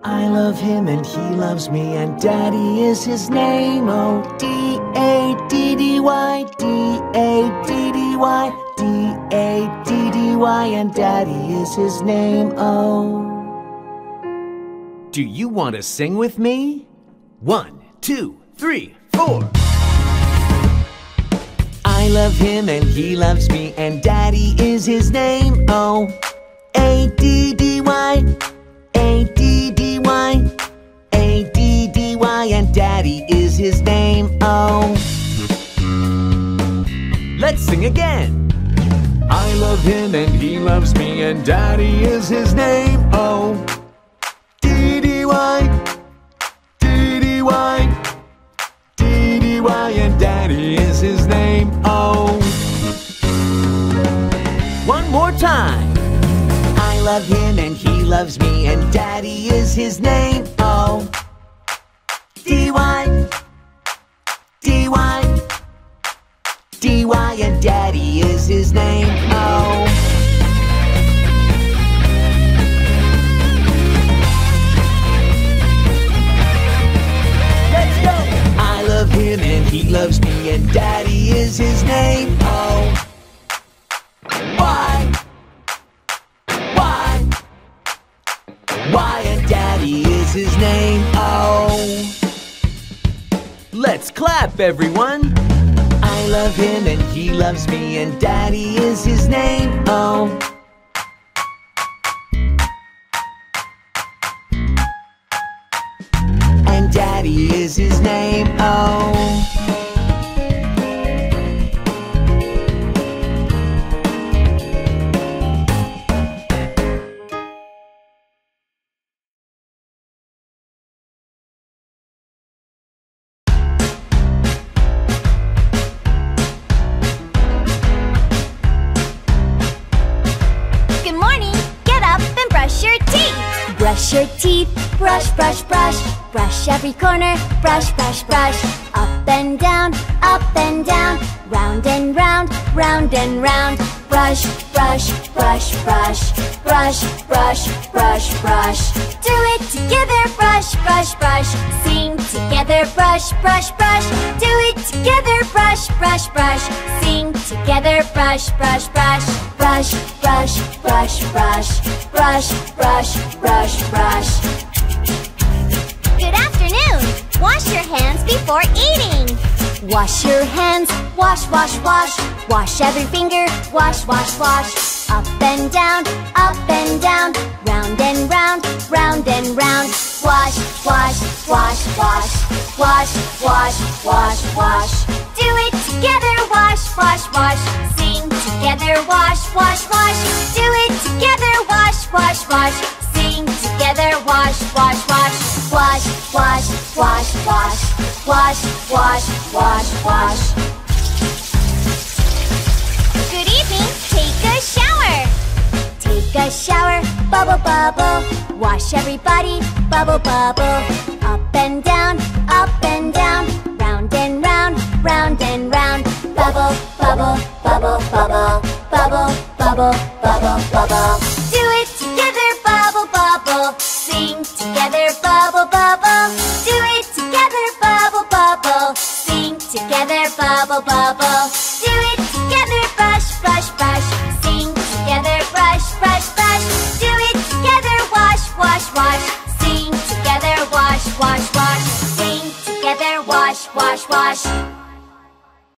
I love him and he loves me, and Daddy is his name. Oh, D-A-D-D-Y, D-A-D-D-Y, D-A-D-D-Y, and Daddy is his name. Oh. Do you want to sing with me? 1, 2, 3, 4. I love him and he loves me, and Daddy is his name. Oh, A-D-D-Y, A-D-D-Y, A-D-D-Y, and Daddy is his name. Oh. Let's sing again. I love him and he loves me, and Daddy is his name. Oh, D-D-Y, D-D-Y, D-D-Y, and Daddy is his name. Oh. One more time. I love him and he loves me, and Daddy is his name. Oh, D-Y, D-Y, D-Y, and Daddy is his name. Oh. Let's go! I love him and he loves me, and Daddy is his name. Oh. Why? Why, and Daddy is his name. Oh. Let's clap, everyone. I love him and he loves me, and Daddy is his name. Oh. And Daddy is his name. Oh. Brush your teeth, brush, brush, brush. Brush every corner, brush, brush, brush. Up and down, round and round, round and round. Brush, brush, brush, brush. Brush, brush, brush, brush. Do it together, brush, brush, brush. Sing together, brush, brush, brush. Do it together, brush, brush, brush. Sing together, brush, brush, brush. Brush, brush, brush, brush. Brush, brush, brush, brush. Good afternoon! Wash your hands before eating. Wash your hands, wash, wash, wash. Wash every finger, wash, wash, wash. Up and down, round and round, round and round. Wash, wash, wash, wash. Wash, wash, wash, wash. Do it together, wash, wash, wash. Sing together, wash, wash, wash. Do it together, wash, wash, wash. Sing together, wash, wash, wash. Wash, wash, wash, wash. Wash, wash, wash, wash. Good evening, take a shower. Take a shower, bubble, bubble. Wash everybody, bubble, bubble. Up and down, round and round, round and round. Bubble, bubble, bubble, bubble. Bubble, bubble, bubble, bubble. Do it together, bubble, bubble. Sing together, bubble, bubble. Do it together, bubble, bubble. Sing together, bubble, bubble. Do it together, brush, brush, brush. Sing together, brush, brush, brush. Do it together, wash, wash, wash. Sing together, wash, wash, wash. Sing together, wash, wash, wash.